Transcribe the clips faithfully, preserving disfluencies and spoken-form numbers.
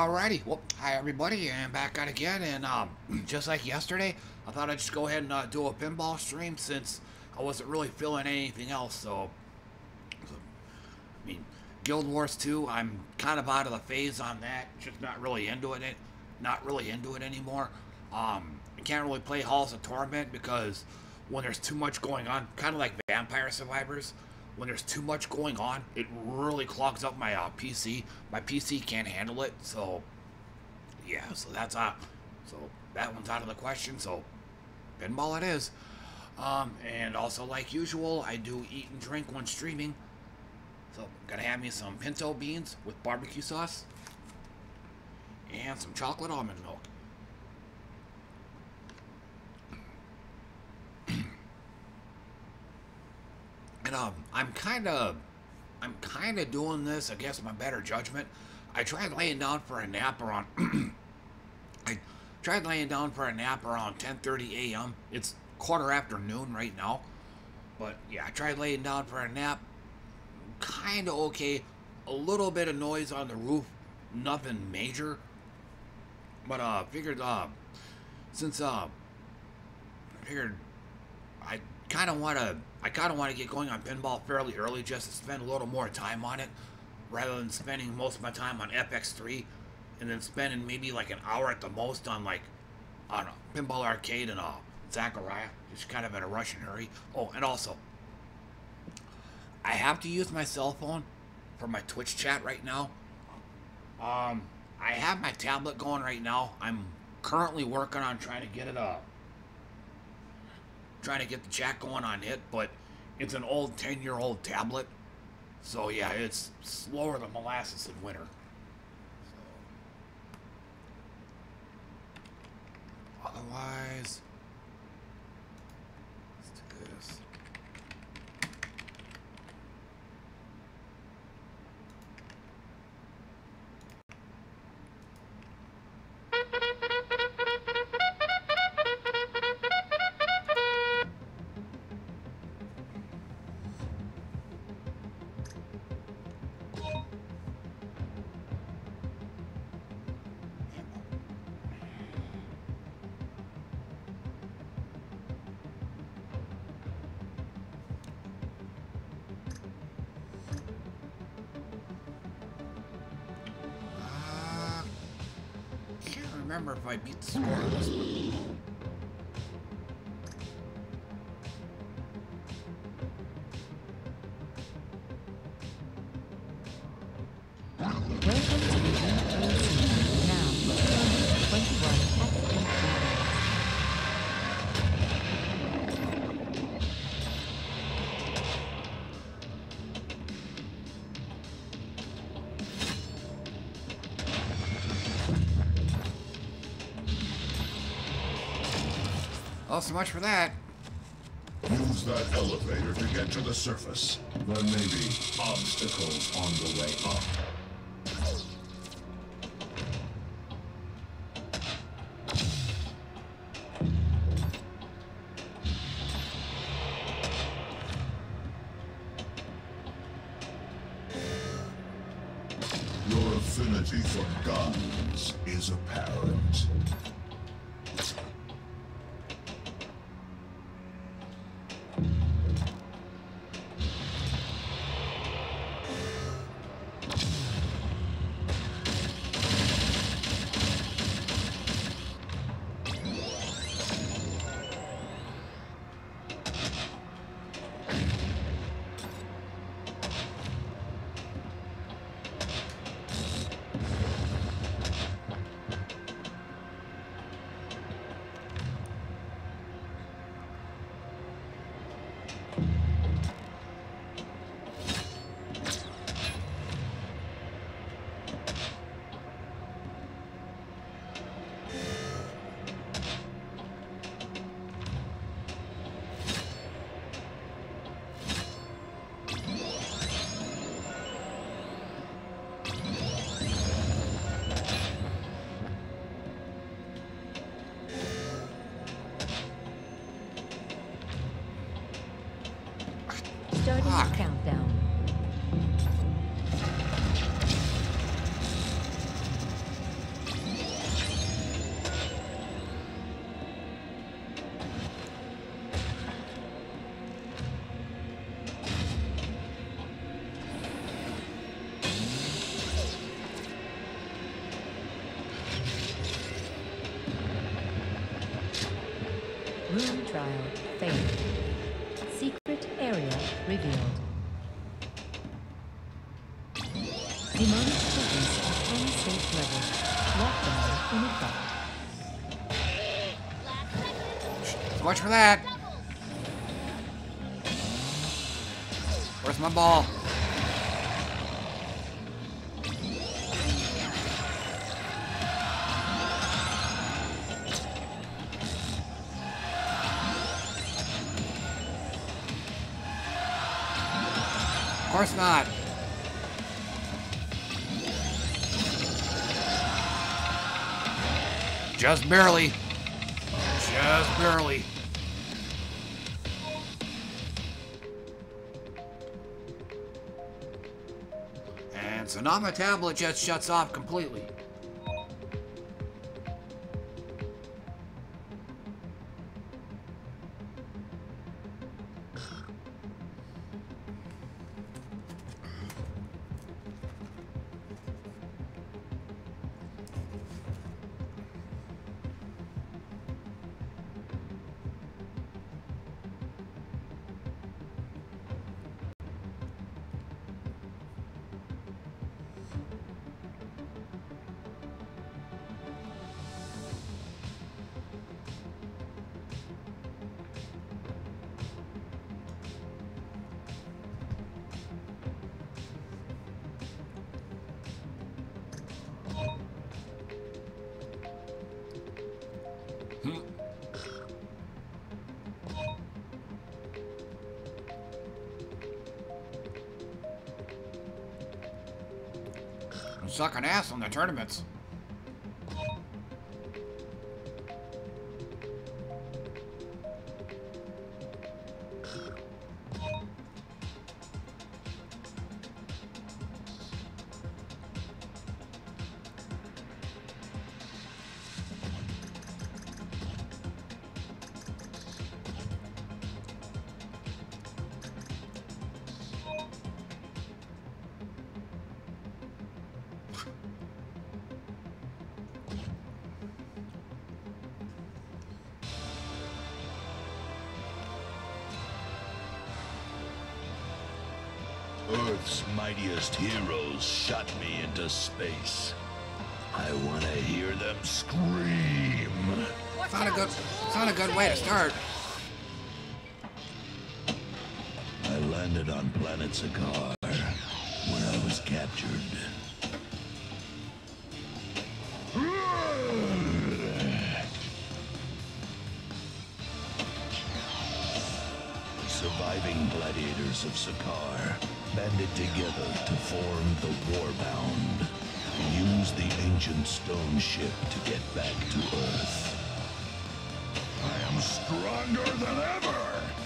Alrighty, well, hi everybody, and back at again, and um, just like yesterday, I thought I'd just go ahead and uh, do a pinball stream since I wasn't really feeling anything else, so, so, I mean, Guild Wars two, I'm kind of out of the phase on that, just not really into it, not really into it anymore. Um, I can't really play Halls of Torment because when there's too much going on, kind of like Vampire Survivors, when there's too much going on, it really clogs up my uh, P C. My P C can't handle it, so yeah, so that's uh, so that one's out of the question. So pinball it is. Um, and also like usual, I do eat and drink when streaming. So gonna have me some pinto beans with barbecue sauce and some chocolate almond milk. And um, I'm kind of, I'm kind of doing this against my better judgment. I tried laying down for a nap around, I tried laying down for a nap around ten thirty a m It's quarter after noon right now. But yeah, I tried laying down for a nap. Kind of okay. A little bit of noise on the roof. Nothing major. But uh, figured uh, since uh, I figured I kind of want to. I kind of want to get going on pinball fairly early just to spend a little more time on it rather than spending most of my time on F X three and then spending maybe like an hour at the most on like on a Pinball Arcade and uh, Zachariah, just kind of in a rush and hurry. Oh, and also, I have to use my cell phone for my Twitch chat right now. Um, I have my tablet going right now. I'm currently working on trying to get it up. Trying to get the chat going on it, but it's an old ten year old tablet, so yeah, it's slower than molasses in winter. So otherwise, let's do this. Remember if I beat the score on this one. Well, so much for that. Use that elevator to get to the surface. There may be obstacles on the way up. Your affinity for guns is apparent. Starting countdown. missile failed. Secret area revealed. Demonic presence at unsafe level. Lockdown in effect. Watch for that. Where's my ball? Of course not. Just barely. Just barely. And so now my tablet just shuts off completely. Sucking ass on the tournaments. Earth's mightiest heroes shot me into space. I want to hear them scream. It's not a good, it's not a good way to start. I landed on planet Sakaar, where I was captured. Surviving gladiators of Sakaar banded together to form the Warbound, and use the ancient stone ship to get back to Earth. I am stronger than ever!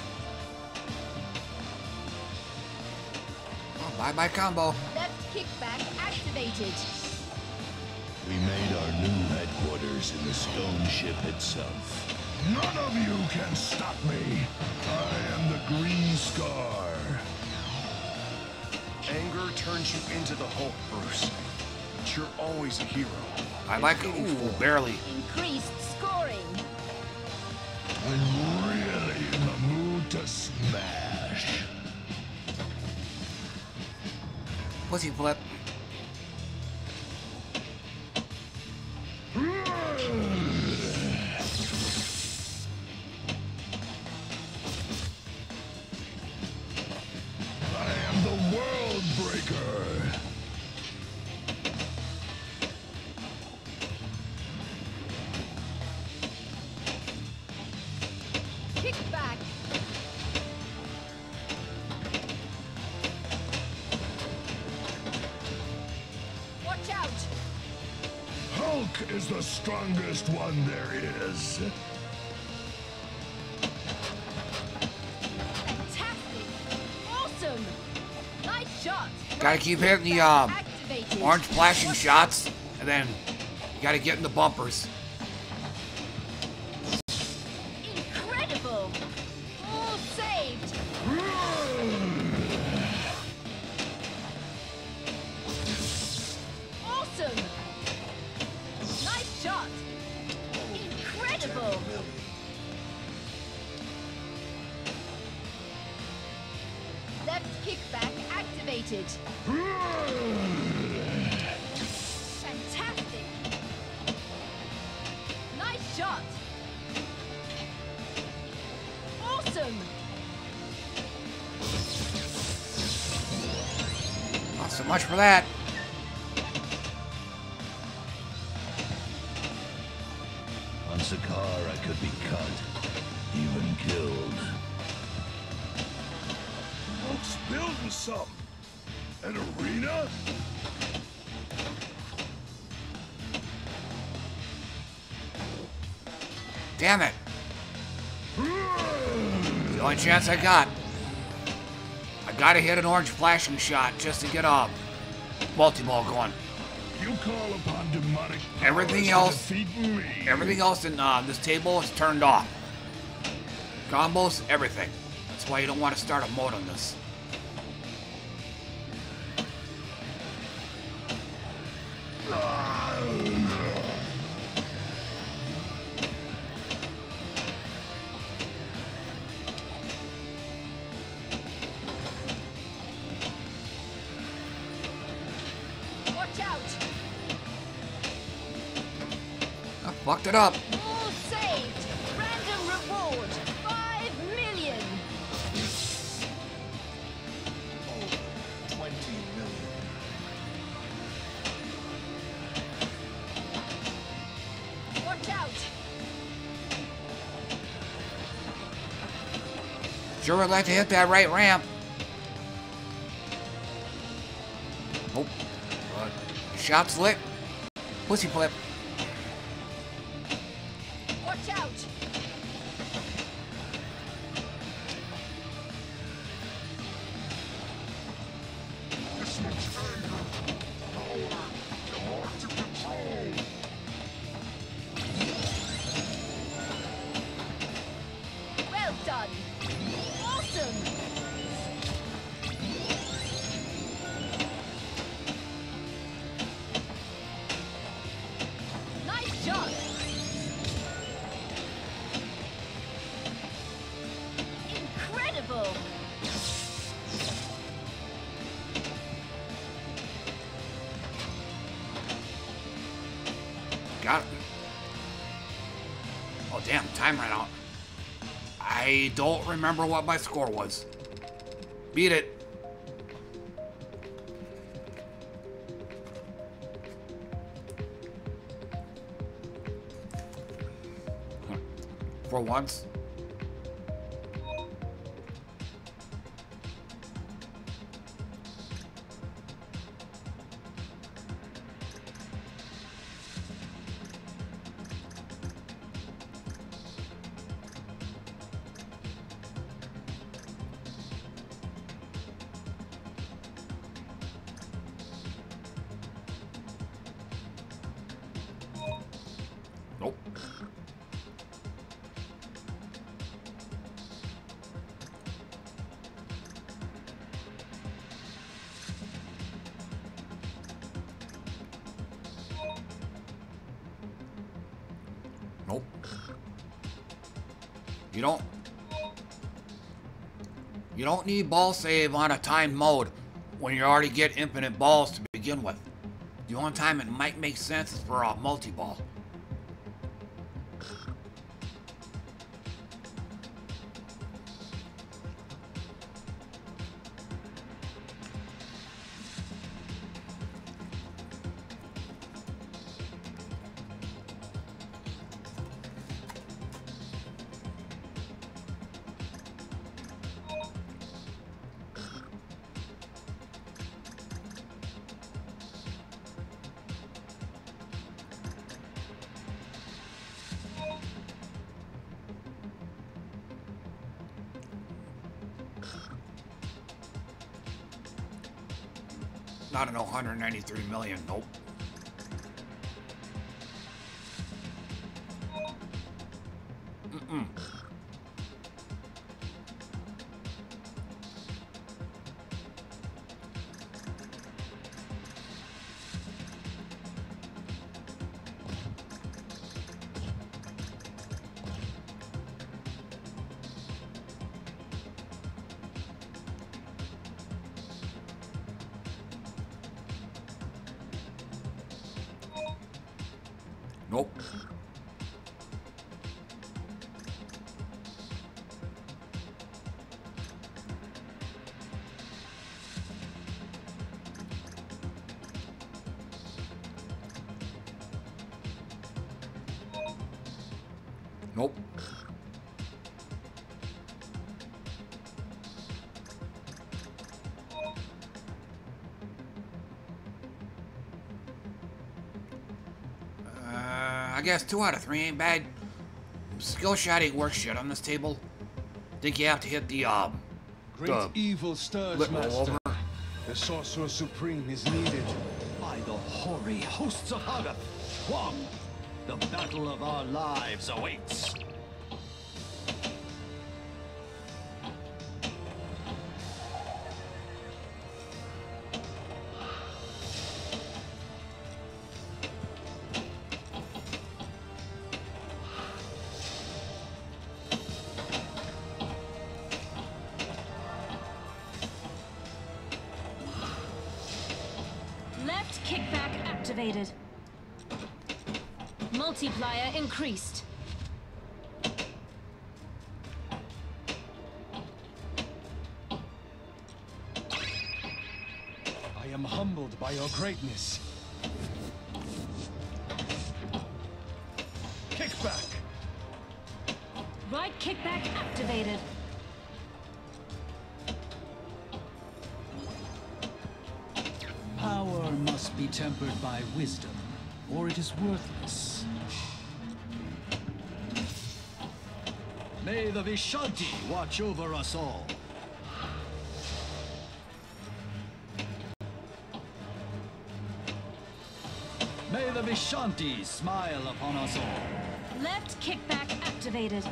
Oh, bye-bye combo. Left kickback activated. We made our new headquarters in the stone ship itself. None of you can stop me! I am the Green Scar. Anger turns you into the Hulk, Bruce. But you're always a hero. I like it. Ooh, barely. Increased scoring. I'm really in the mood to smash. Pussy flip. Is the strongest one there is. Fantastic! Awesome! Nice shot! Gotta keep hitting the um, Activated. orange flashing shots, and then you gotta get in the bumpers. Incredible! All saved! Awesome! Nice shot! Incredible! Kickback activated. Fantastic. Nice shot. Awesome. Not so much for that. On Sakar, I could be cut, even killed. Folks building something. An arena? Damn it. The only chance I got. I gotta hit an orange flashing shot just to get a multi-ball going. You call upon demonic Everything powers else, to defeat me. everything else in uh, this table is turned off. Combos, everything. That's why you don't want to start a mode on this. Watch out. I fucked it up. All saved. Random reward. Five million. Over twenty million. Watch out. Sure would like to hit that right ramp. Nope. Uh, shot slick. Pussy flip. Watch out. This much anger, power, hard to control. Well done. Awesome. Nice shot. Incredible. Got it. Oh, damn. Time ran out. I don't remember what my score was. Beat it. For once. Nope. Nope. You don't. You don't need ball save on a timed mode when you already get infinite balls to begin with. The only time it might make sense is for a multi-ball. Not an one hundred ninety-three million, nope. Mm-mm. Nope. Nope. I guess two out of three ain't bad. Skill shot ain't worth shit on this table. Think you have to hit the, um... Great the evil stirs, lip roll Master. over. The Sorcerer Supreme is needed. By the hoary hosts of Hagath, one, the battle of our lives awaits. Left kickback activated. Multiplier increased. I am humbled by your greatness. Kickback. Right kickback activated. Power must be tempered by wisdom, or it is worthless. May the Vishanti watch over us all. May the Vishanti smile upon us all. Left kickback activated.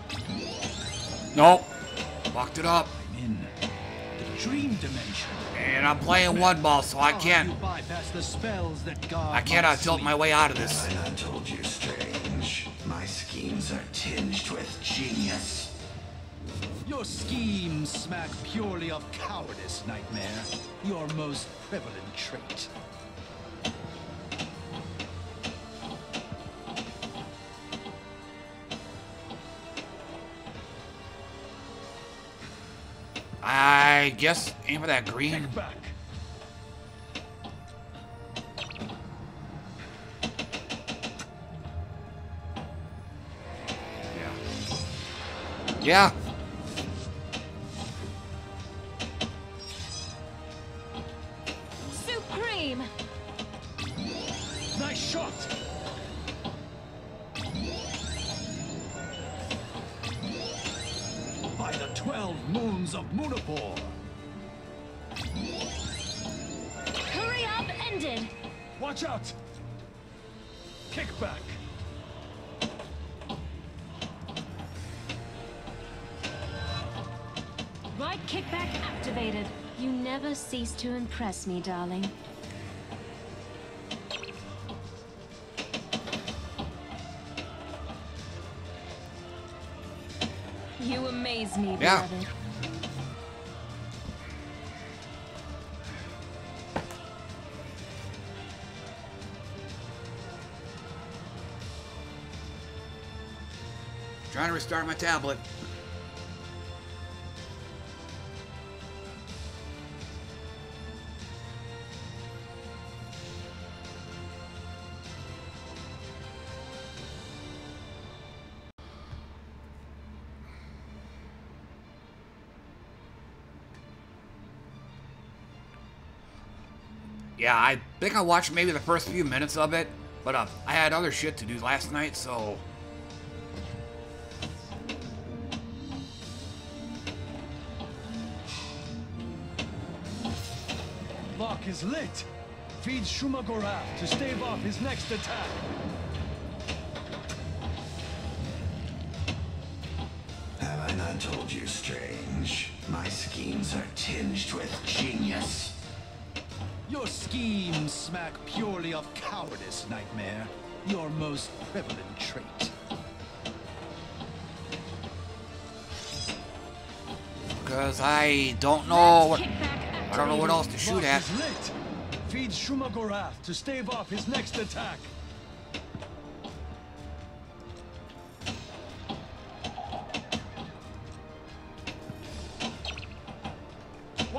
Nope. Fucked it up. I'm in the dream dimension. And I'm playing one ball, so I How can't... you bypass the spells that guard I cannot my tilt sleep. my way out of this. Have I not told you, Strange? My schemes are tinged with genius. Your schemes smack purely of cowardice, Nightmare. Your most prevalent trait. I guess aim for that green. Kickback. Yeah. Supreme. Nice shot. By the twelve moons of Munapur. Hurry up ended. Watch out. Kickback. Right kickback activated. You never cease to impress me, darling. You amaze me, Yeah. beloved. Trying to restart my tablet. Yeah, I think I watched maybe the first few minutes of it, but uh, I had other shit to do last night, so... Lock is lit. Feed Shumagorath to stave off his next attack. Have I not told you, Strange? My schemes are tinged with genius. Your schemes smack purely of cowardice, Nightmare. Your most prevalent trait. Because I don't know what... I don't know what else to shoot Lock at. is lit. Feed Shumagorath to stave off his next attack.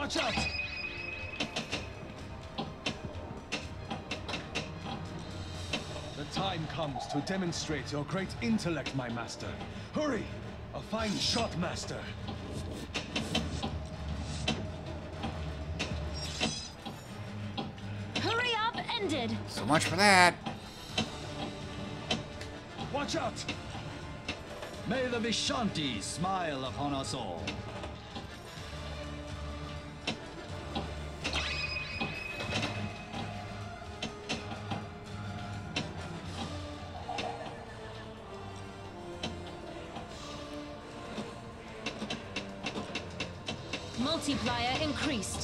Watch out! The time comes to demonstrate your great intellect, my master. Hurry! A fine shot, master. Hurry up, ended. So much for that. Watch out! May the Vishanti smile upon us all. Multiplier increased.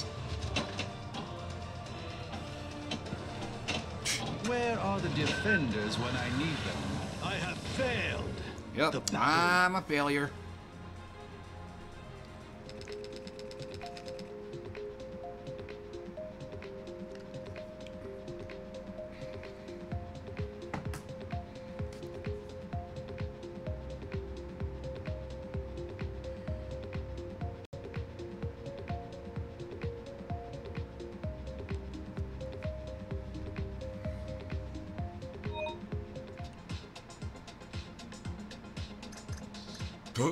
Where are the defenders when I need them? I have failed. Yep, The battle- I'm a failure. Huh?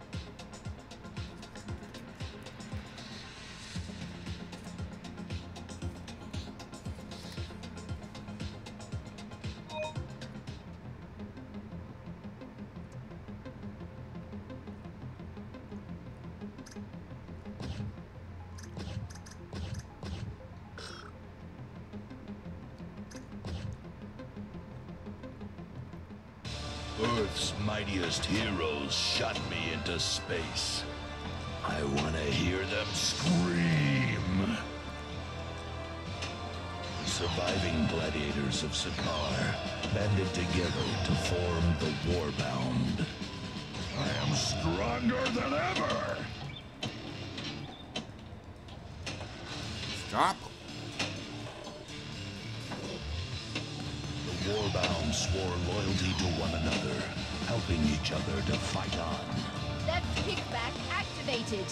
Earth's mightiest heroes shot me into space. I want to hear them scream. Surviving gladiators of Sakaar banded together to form the Warbound. I am stronger than ever! Stop. The Warbound swore loyalty to one another, helping each other to fight on. Left kickback activated.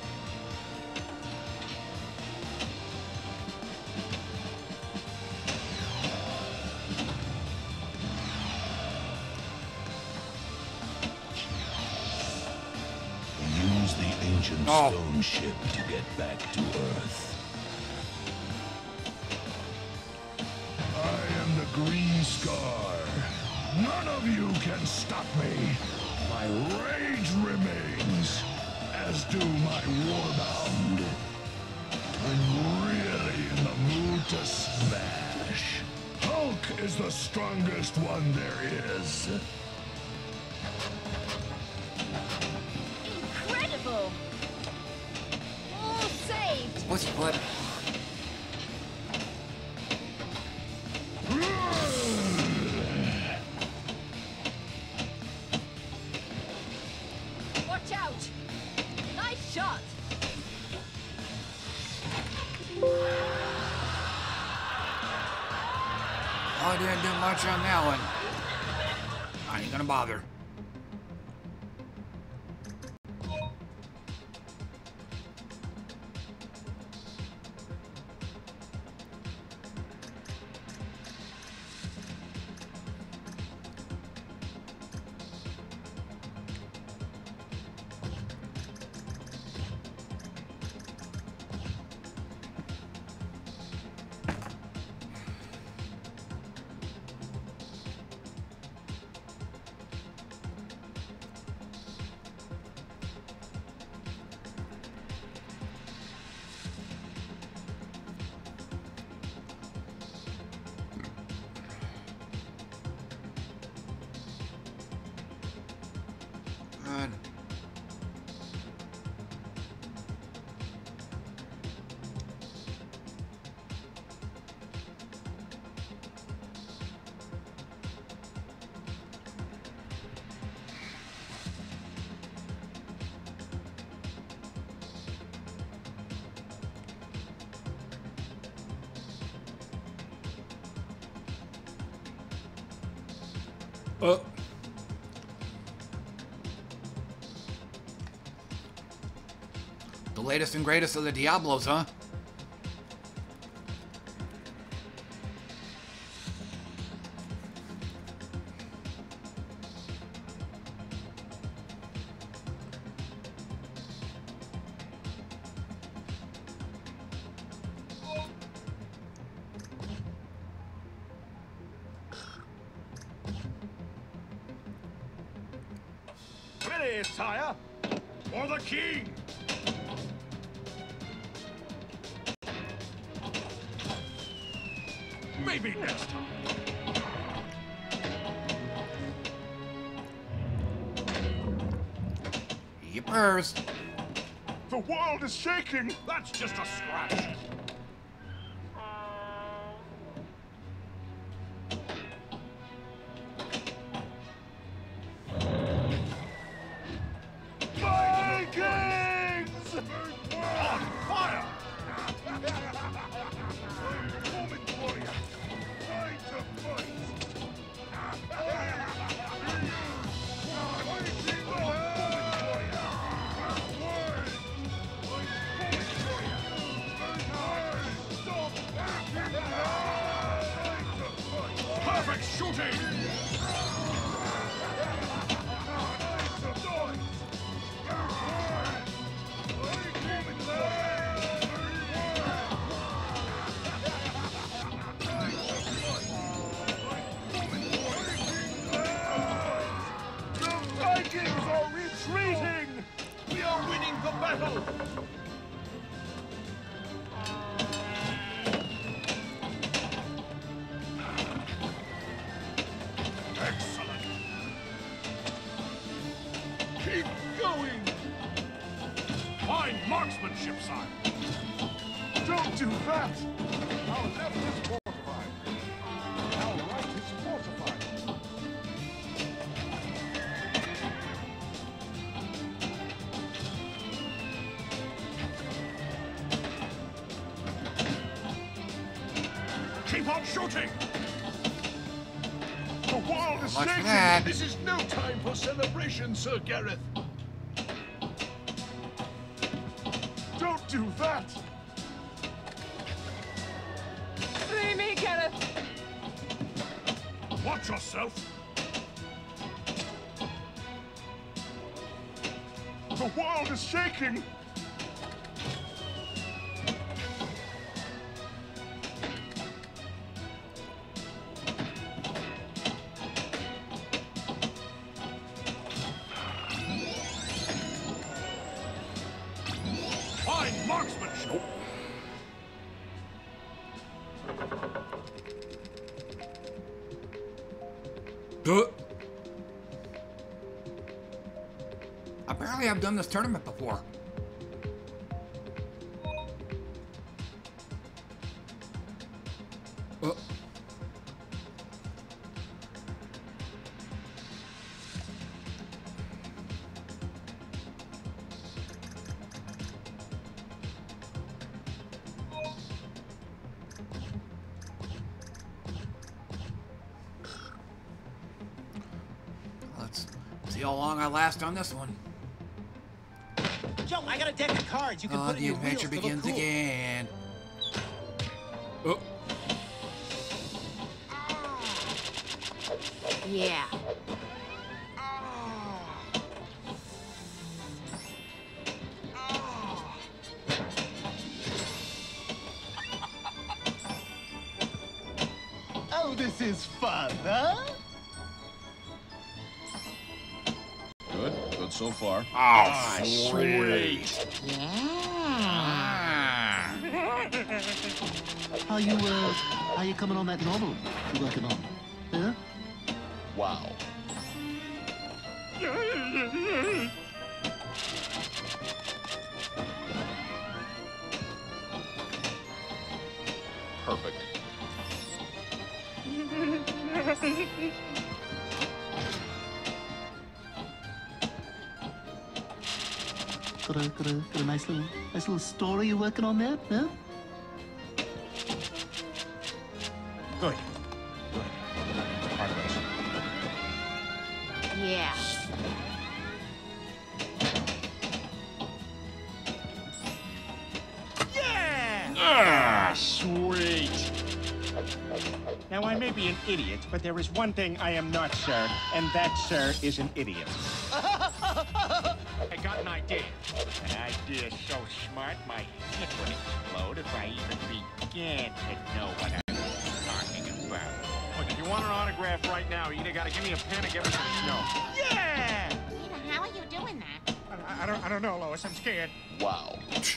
Use the ancient Oh. stone ship to get back to Earth. I am the Green Scar. None of you can stop me. My rage remains, as do my Warbound. I'm really in the mood to smash. Hulk is the strongest one there is. Incredible! All saved! What's what? Watch out! Nice shot! Oh, I didn't do much on that one. I ain't gonna bother. God. Uh. latest and greatest of the Diablos, huh? Ready, sire? For the king! Maybe next time. Yippers. The world is shaking! That's just a scratch. Vikings! On fire! Roman warrior, time to fight! Perfect shooting! The Vikings are retreating! We are winning the battle! Excellent! Keep going! Fine marksmanship, sire! Don't do that! Our left is fortified. Our right is fortified. Keep on shooting! The world is Much for shaking! that. This is no time for celebration, Sir Gareth! Don't do that! See me, Gareth. Watch yourself! The world is shaking! Fine marksmanship! Duh. Apparently I've done this tournament before. Uh. Let's see how long I last on this one. Joe, I got a deck of cards. You can Oh, put it in the your adventure wheels to look begins cool. again. Oh. Yeah. Oh, this is fun, huh? Good. Good so far. Oh, sweet. How you, uh, how you coming on that novel you working on? Huh? Wow. Perfect. Got a, got a, got a nice little, nice little story you're working on there, huh? Good. Good. Progress. Yeah. Ah, sweet. Now, I may be an idiot, but there is one thing I am not, sir, and that, sir, is an idiot. I got an idea. An idea so smart, my head would explode if I even began to know what I'm talking about. Look, if you want an autograph right now, you either gotta give me a pen or give me some snow. Yeah! Peter, how are you doing that? I, I don't, I don't know, Lois. I'm scared. Wow.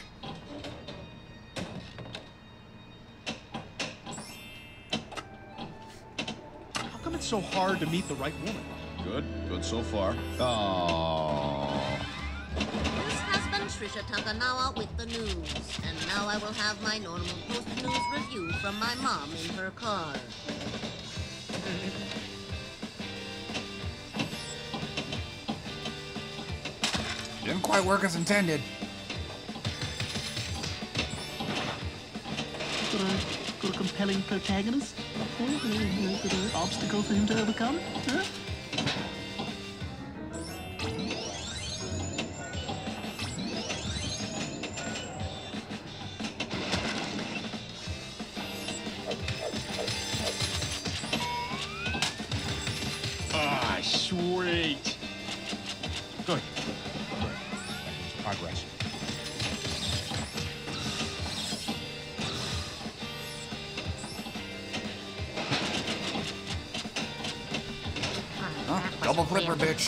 How come it's so hard to meet the right woman? Good. Good so far. Oh. This has been Trisha Takanawa with the news. And now I will have my normal post-news review from my mom in her car. Didn't quite work as intended. Got a, got a compelling protagonist? Huh? Got an obstacle for him to overcome? Huh? Ah, sweet. Good. Progress. Huh? Double flipper, bitch.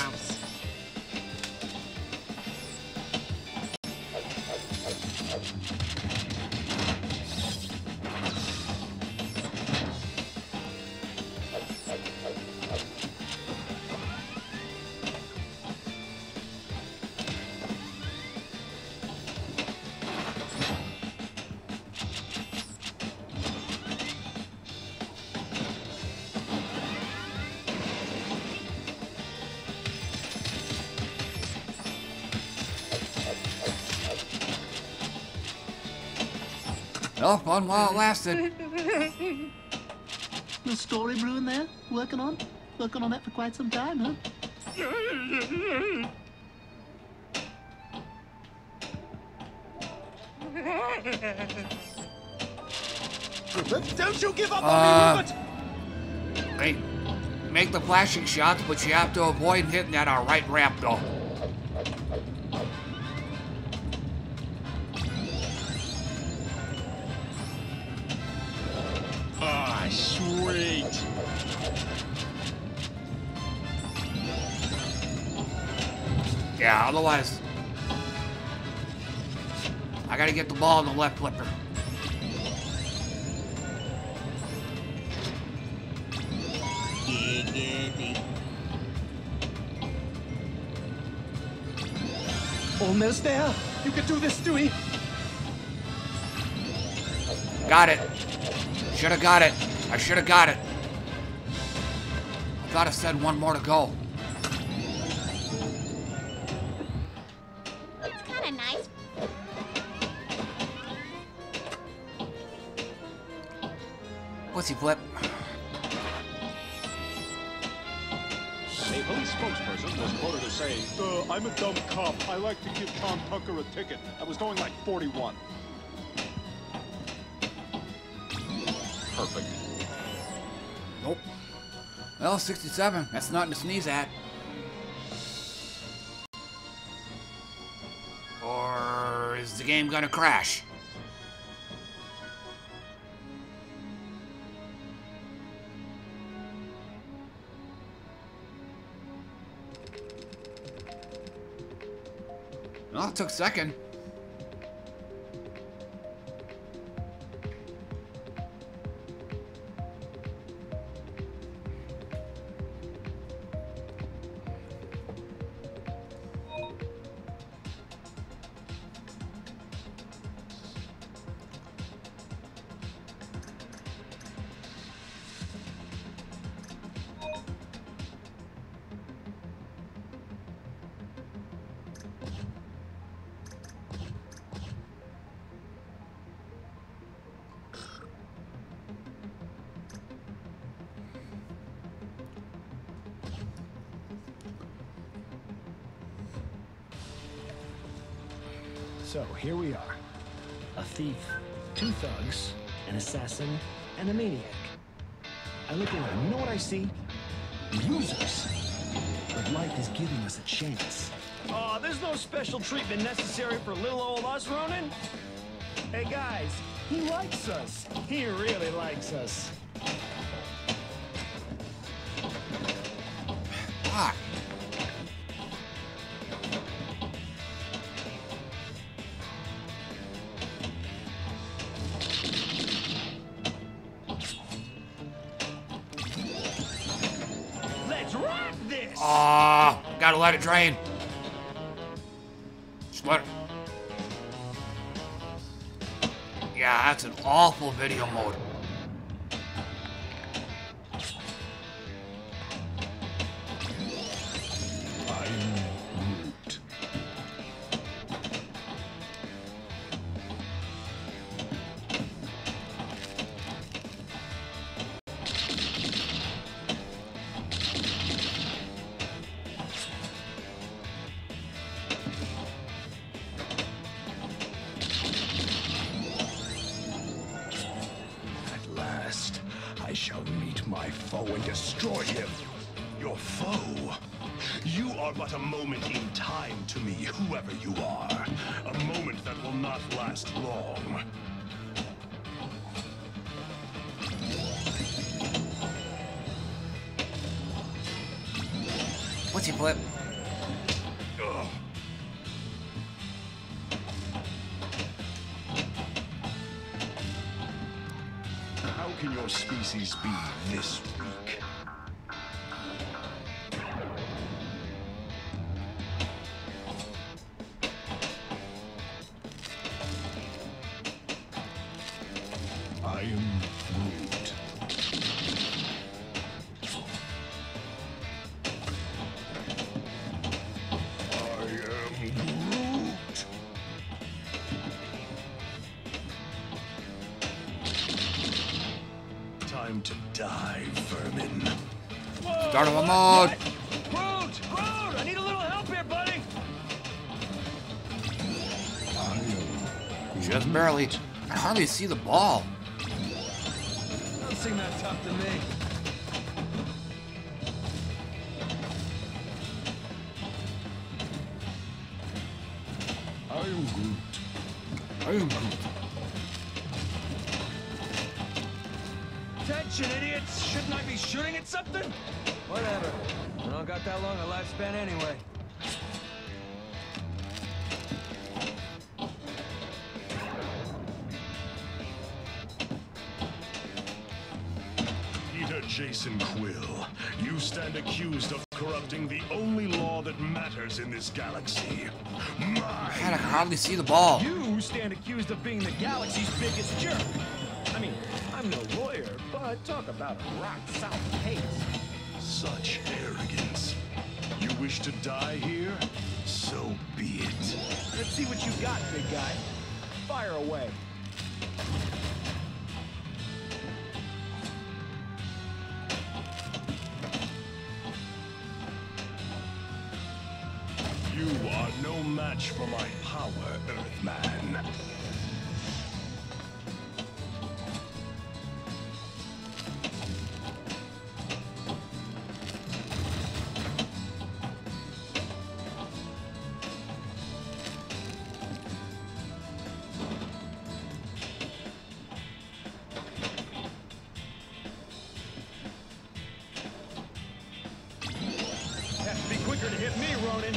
Oh, fun while it lasted. No story brewing there? Working on? Working on that for quite some time, huh? Don't you give up Uh, on me, Rupert! Hey, make the flashing shots, but you have to avoid hitting that uh, right ramp, though. Ah, sweet. Yeah, otherwise, I gotta get the ball in the left flipper. Almost there. You can do this, Stewie. Got it. Should have got it. I should have got it. I thought I said one more to go. It's kind of nice. Pussy flip. A police spokesperson was quoted as saying, uh, I'm a dumb cop. I like to give Tom Tucker a ticket. I was going like forty-one. Perfect. Nope. Well, sixty-seven. That's nothing to sneeze at. Or is the game gonna crash? Well, it took second. So here we are. A thief, two thugs, an assassin, and a maniac. I look around, you know what I see? Losers. But life is giving us a chance. Aw, uh, there's no special treatment necessary for little old us, Ronan? Hey guys, he likes us. He really likes us. Ah. Let's rock this! Ah, gotta let it drain. Just let it. Yeah, that's an awful video mode. What's your flip? Ugh. How can your species be this weak? I am Groot. Time to die, vermin. Whoa, Start of a what? mode. Groot! Groot! I need a little help here, buddy! Just barely. I hardly see the ball. Don't seem that tough to me. I am Groot. I am Groot. Attention, idiots! Shouldn't I be shooting at something? Whatever. I don't got that long a lifespan anyway. Peter Jason Quill, you stand accused of corrupting the only law that matters in this galaxy. Man, I can hardly see the ball. You stand accused of being the galaxy's biggest jerk. I mean, I'm no lawyer, but talk about a rock-solid case. Such arrogance. You wish to die here? So be it. Let's see what you got, big guy. Fire away. You are no match for my power, Earthman. Has to be quicker to hit me, Ronan.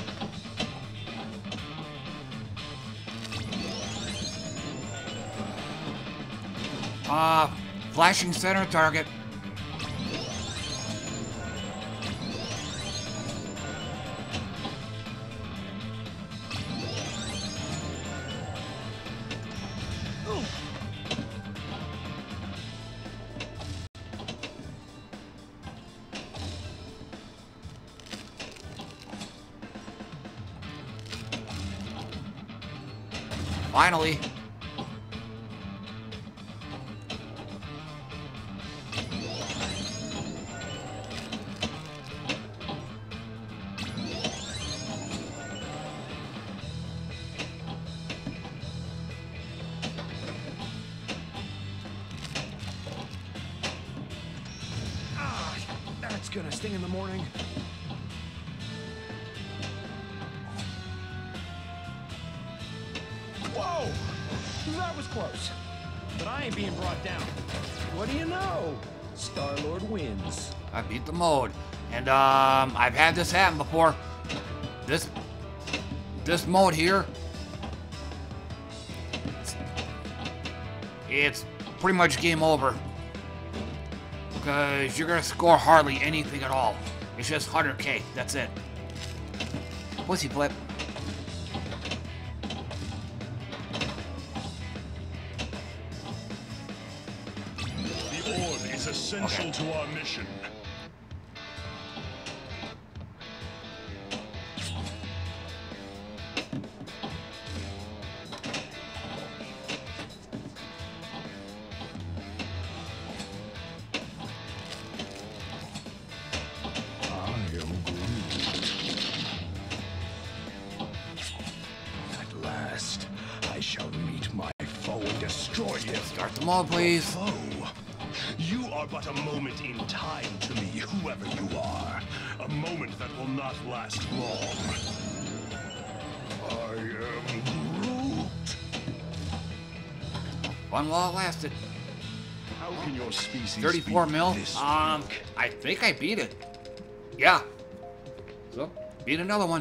Uh, flashing center target. Finally. gonna sting in the morning. Whoa! That was close. But I ain't being brought down. What do you know? Star-Lord wins. I beat the mode. And um, I've had this happen before. This, this mode here, it's, it's pretty much game over. Because you're gonna score hardly anything at all. It's just one hundred K, that's it. Pussy flip. The orb is essential Okay. to our mission. At last, I shall meet my foe and destroy him. Start them all, please. Foe, you are but a moment in time to me, whoever you are. A moment that will not last long. I am Groot. One while it lasted. How can your species thirty-four be mil. this Um, weak? I think I beat it. Yeah. So, beat another one.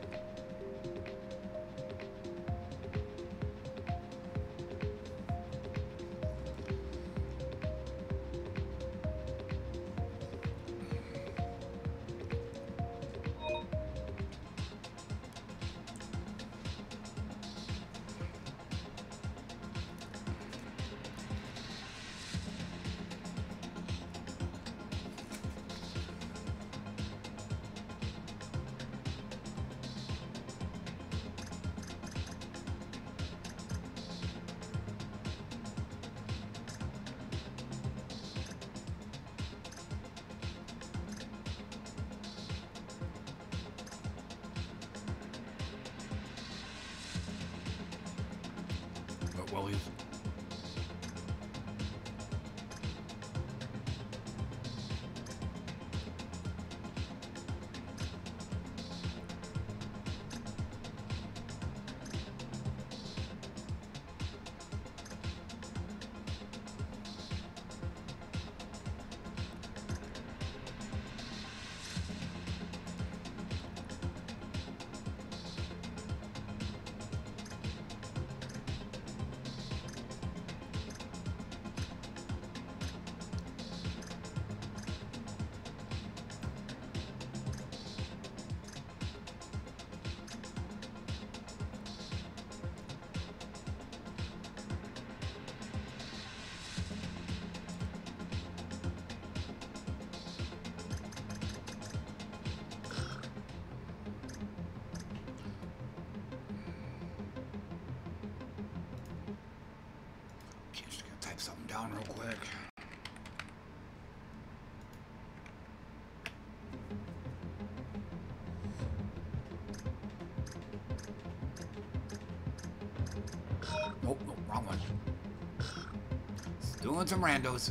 But Willie's. Okay, just gonna type something down real quick. Nope, nope, wrong one. It's doing some randos.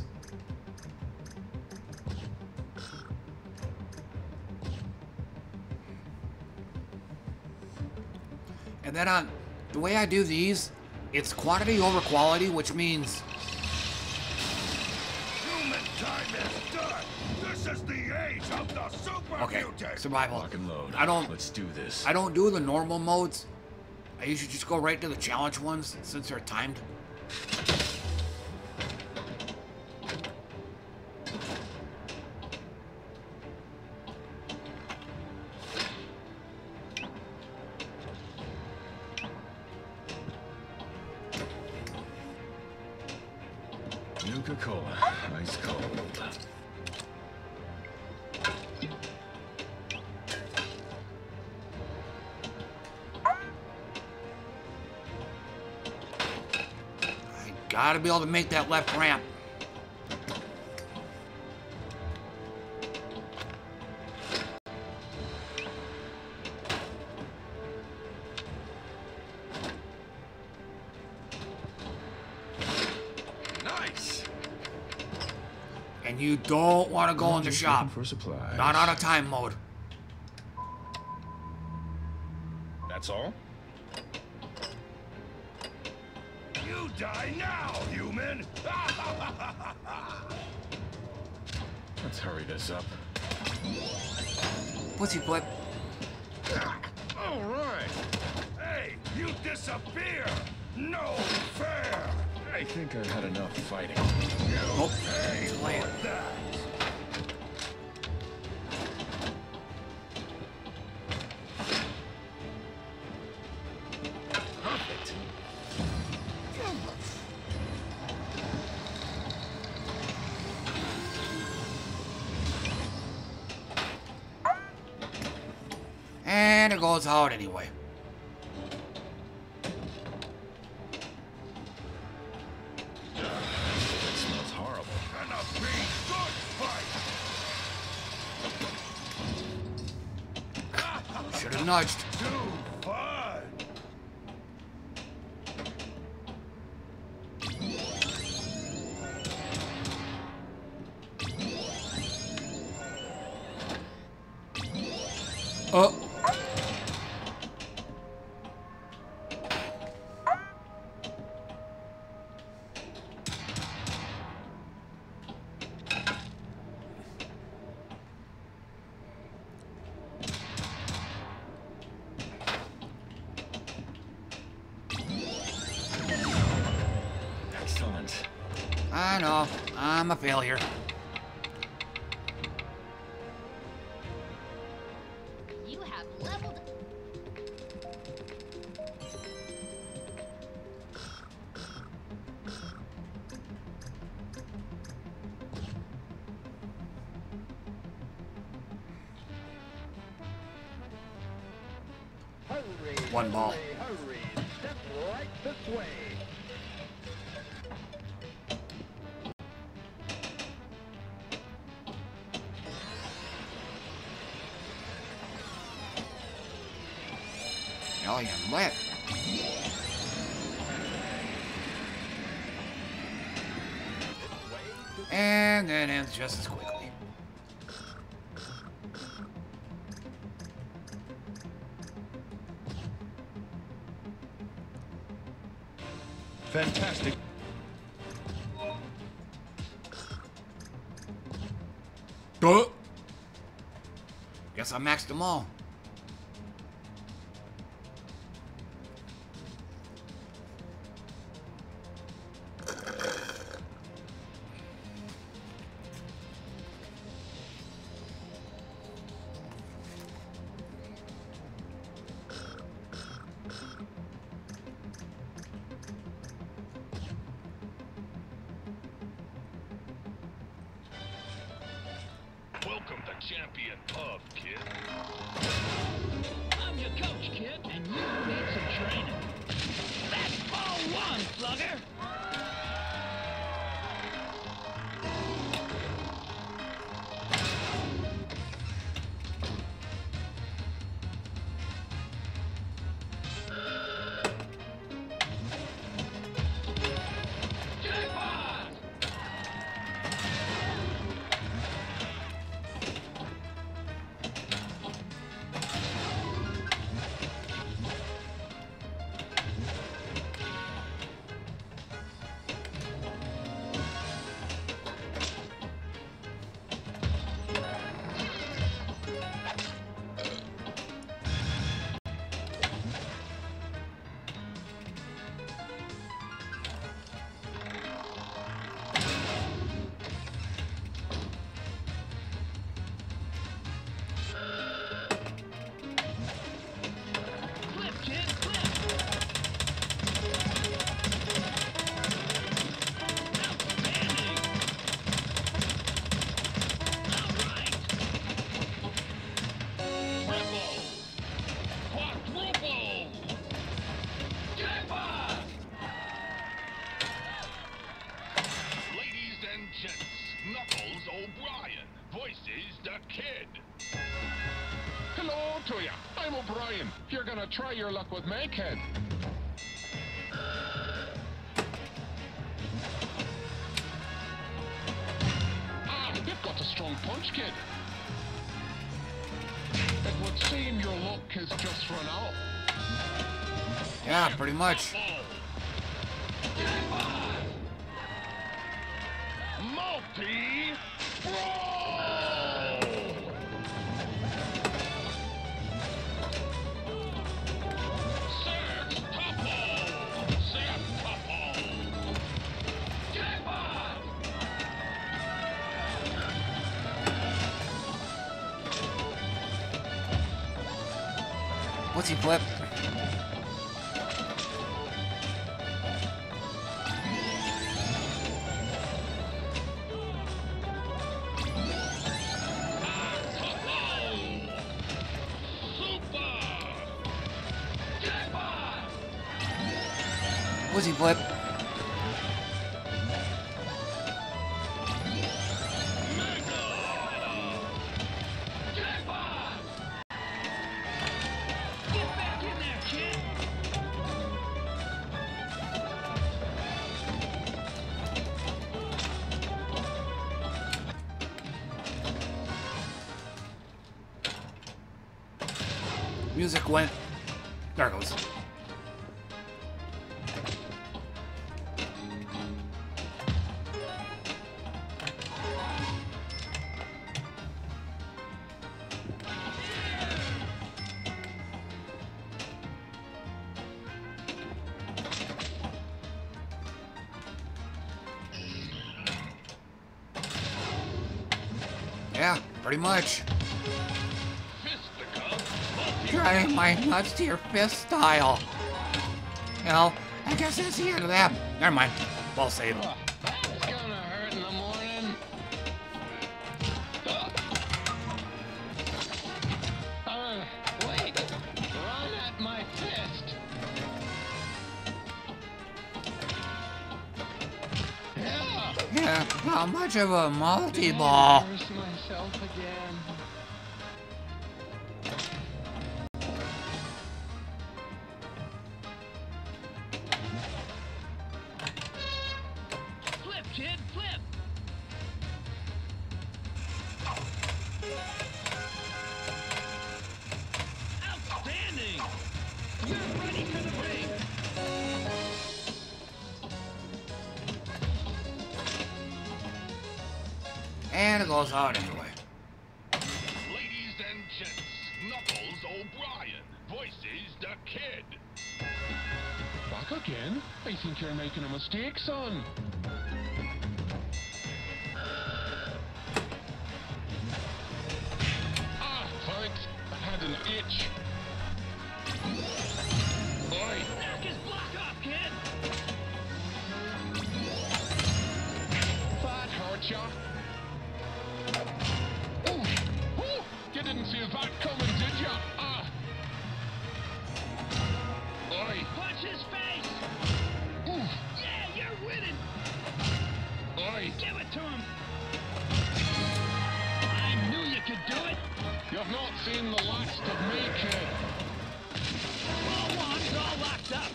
And then on the way I do these, it's quantity over quality, which means Human time is done. This is the age of the super okay, mutant. survival. Lock and load. I don't Let's do this. I don't do the normal modes. I usually just go right to the challenge ones since they're timed. Nuka-Cola, ice cold. Gotta be able to make that left ramp. Nice. And you don't want to go I'm in the just shop. looking for supplies. Not out of time mode. That's all? You die now, human! Let's hurry this up. Pussy flip. All right. Hey, you disappear! No fair! I think I've had enough fighting. You Oh, pay it's for land. that! Perfect. And it goes out anyway. It smells horrible. Gonna be good fight! Should have nudged. Too fun! Oh. Excellent. I know. I'm a failure. You have leveled. One ball. Hurry, step right this way. Alien lit. And then ends just as quickly. Fantastic. Duh. Guess I maxed them all. Welcome to Champion Pub, kid. I'm your coach, kid, and you need some training. That's ball one, slugger! To ya. I'm O'Brien. You're gonna try your luck with Mankhead. strong punch, kid. It would seem your luck has just run out. Yeah, pretty much. Multi What's he flip? What's he flip? Music went. There it goes. Yeah, pretty much. Driving my nuts to your fist style. You know, I guess that's the end of that. Never mind. Well saved. Oh, that's gonna hurt in the morning. Uh, wait. Run at my fist. Yeah. Yeah, how much of a multi-ball? Curse myself again. Flip, kid, flip. Outstanding. You're ready for the ring. And it goes out anyway. Ladies and gents, Knuckles O'Brien voices the kid. Back again? I think you're making a mistake, son. Ah, thanks. I had an itch. Oi. Knock his block off, kid. That hurt ya. Ooh, ooh, you didn't see that coming, did ya? Ah. Oi. Punch his face. Ooh. Yeah, you're winning. Oi. Give it to him. I knew you could do it. You've not seen the last of me, kid. Ball one's all locked up.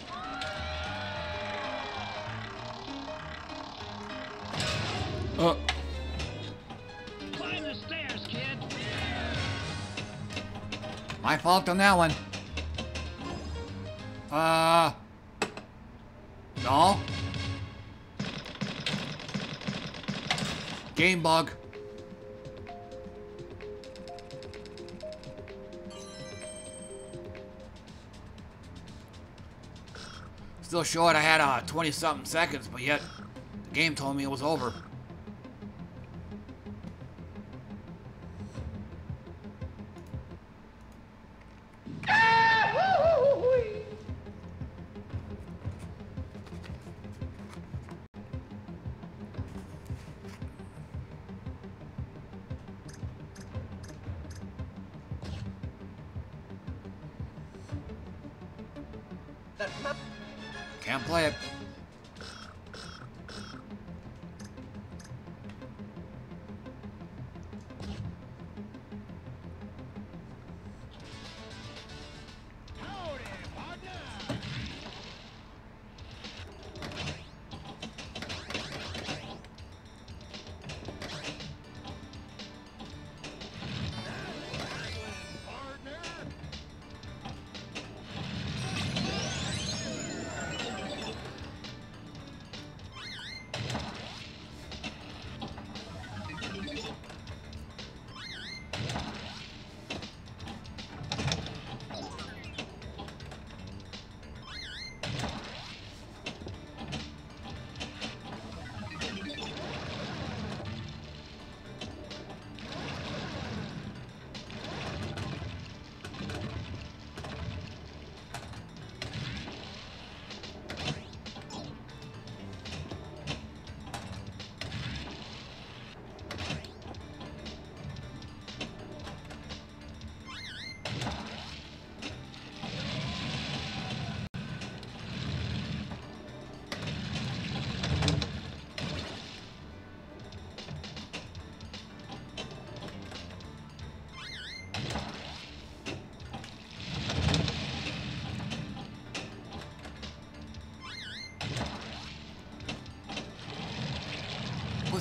Oh. Climb the stairs, kid. My fault on that one. Uh. No. Game bug. Still short. I had uh, twenty something seconds, but yet the game told me it was over. Can't play it.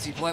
daisy flip.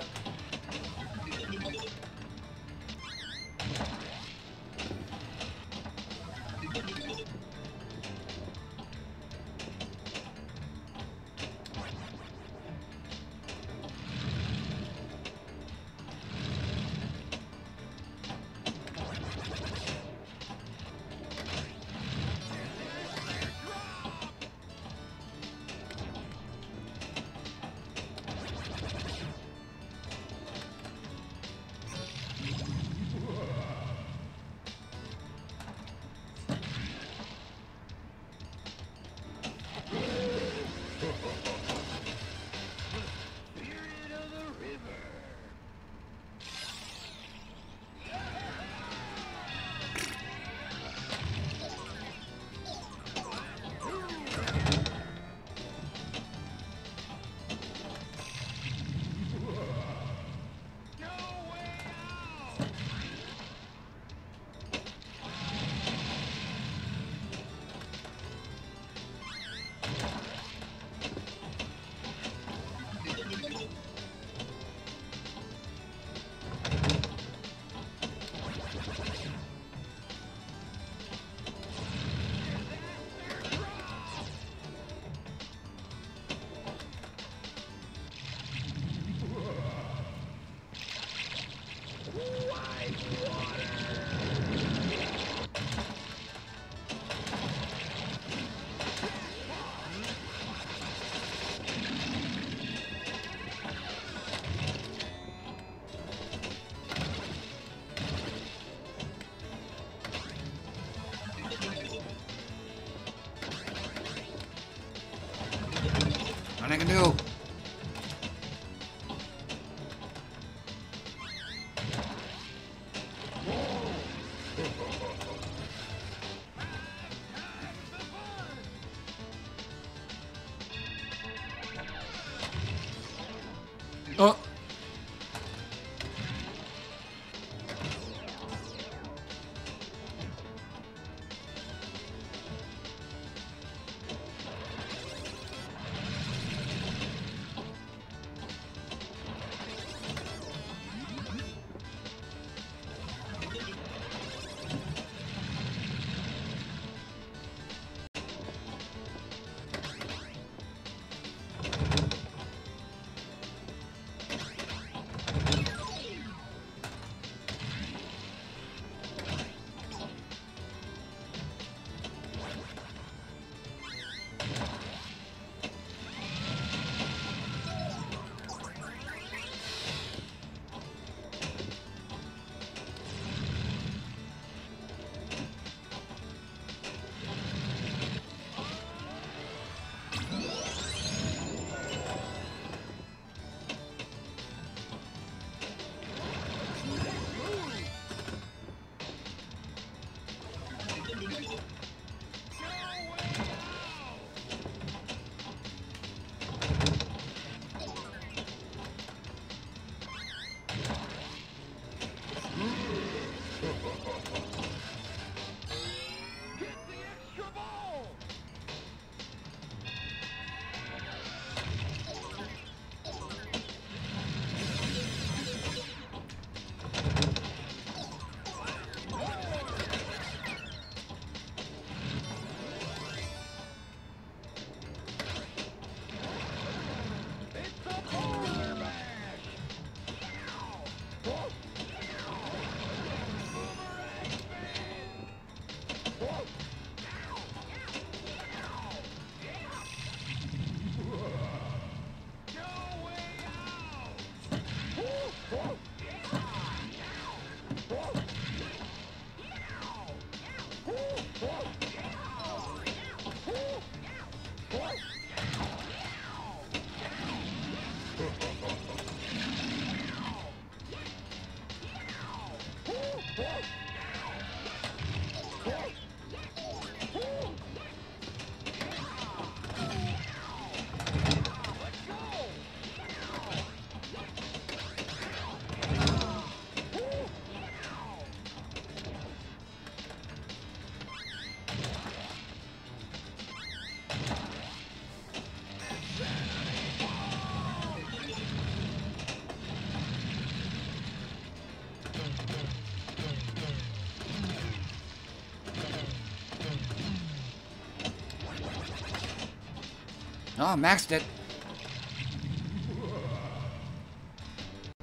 Oh, I maxed it.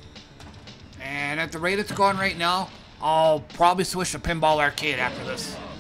And at the rate it's going right now, I'll probably switch to Pinball Arcade after this.